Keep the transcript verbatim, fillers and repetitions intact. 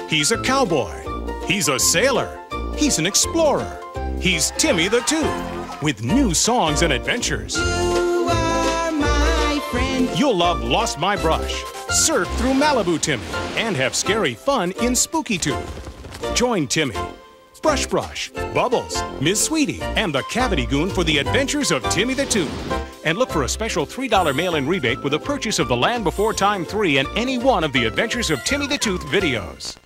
He's a cowboy. He's a sailor. He's an explorer. He's Timmy the Tooth, with new songs and adventures. You are my friend. You'll love Lost My Brush, surf through Malibu Timmy, and have scary fun in Spooky Tooth. Join Timmy, Brush Brush, Bubbles, Miss Sweetie, and the Cavity Goon for the adventures of Timmy the Tooth. And look for a special three dollar mail-in rebate with a purchase of The Land Before Time three and any one of the Adventures of Timmy the Tooth videos.